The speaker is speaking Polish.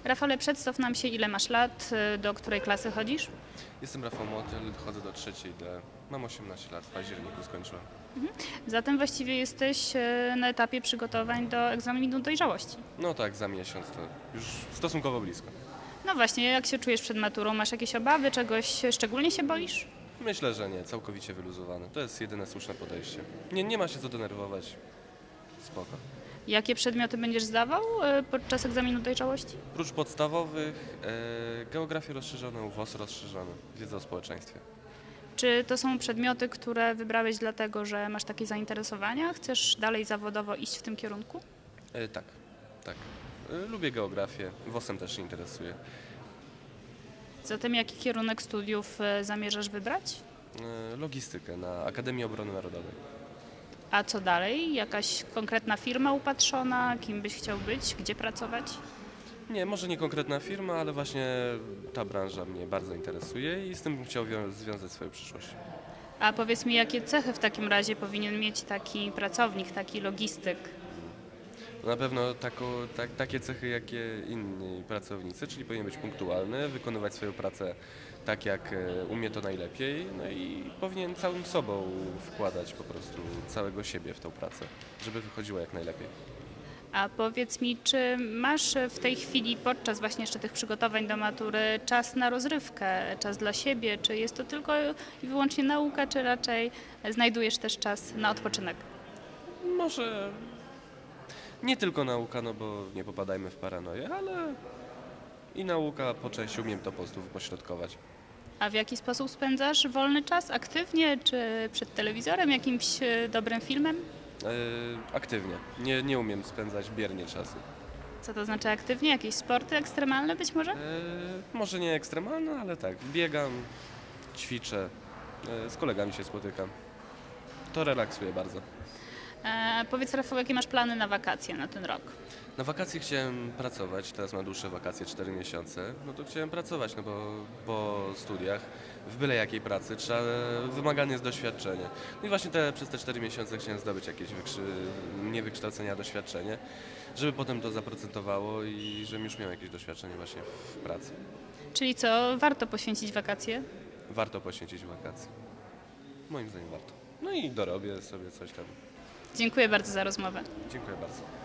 Rafale, przedstaw nam się, ile masz lat, do której klasy chodzisz? Jestem Rafał Motyl, chodzę do trzeciej D. Mam 18 lat, w październiku skończyłem. Zatem właściwie jesteś na etapie przygotowań do egzaminu dojrzałości. No tak, za miesiąc to już stosunkowo blisko. No właśnie, jak się czujesz przed maturą? Masz jakieś obawy, czegoś szczególnie się boisz? Myślę, że nie, całkowicie wyluzowany. To jest jedyne słuszne podejście. Nie ma się co denerwować. Spoko. Jakie przedmioty będziesz zdawał podczas egzaminu dojrzałości? Prócz podstawowych, geografię rozszerzoną, WOS rozszerzony, wiedza o społeczeństwie. Czy to są przedmioty, które wybrałeś dlatego, że masz takie zainteresowania? Chcesz dalej zawodowo iść w tym kierunku? Tak, tak. Lubię geografię, WOS-em też się interesuję. Zatem jaki kierunek studiów zamierzasz wybrać? Logistykę na Akademii Obrony Narodowej. A co dalej? Jakaś konkretna firma upatrzona? Kim byś chciał być? Gdzie pracować? Nie, może nie konkretna firma, ale właśnie ta branża mnie bardzo interesuje i z tym bym chciał związać swoją przyszłość. A powiedz mi, jakie cechy w takim razie powinien mieć taki pracownik, taki logistyk? Na pewno takie cechy, jakie inni pracownicy, czyli powinien być punktualny, wykonywać swoją pracę tak, jak umie to najlepiej, no i powinien całym sobą wkładać po prostu całego siebie w tą pracę, żeby wychodziło jak najlepiej. A powiedz mi, czy masz w tej chwili podczas właśnie jeszcze tych przygotowań do matury czas na rozrywkę, czas dla siebie? Czy jest to tylko i wyłącznie nauka, czy raczej znajdujesz też czas na odpoczynek? Może nie tylko nauka, no bo nie popadajmy w paranoję, ale i nauka po części umiem to po prostu wypośrodkować. A w jaki sposób spędzasz wolny czas? Aktywnie, czy przed telewizorem, jakimś dobrym filmem? Aktywnie. Nie umiem spędzać biernie czasu. Co to znaczy aktywnie? Jakieś sporty ekstremalne być może? Może nie ekstremalne, ale tak. Biegam, ćwiczę, z kolegami się spotykam. To relaksuje bardzo. Powiedz, Rafał, jakie masz plany na wakacje na ten rok? Na wakacje chciałem pracować, teraz mam dłuższe wakacje, 4 miesiące, no to chciałem pracować, no bo po studiach, w byle jakiej pracy, wymagane jest doświadczenie. No i właśnie przez te 4 miesiące chciałem zdobyć jakieś nie wykształcenie, a doświadczenie, żeby potem to zaprocentowało i żebym już miał jakieś doświadczenie właśnie w pracy. Czyli co, warto poświęcić wakacje? Warto poświęcić wakacje. Moim zdaniem warto. No i dorobię sobie coś tam. Dziękuję bardzo za rozmowę. Dziękuję bardzo.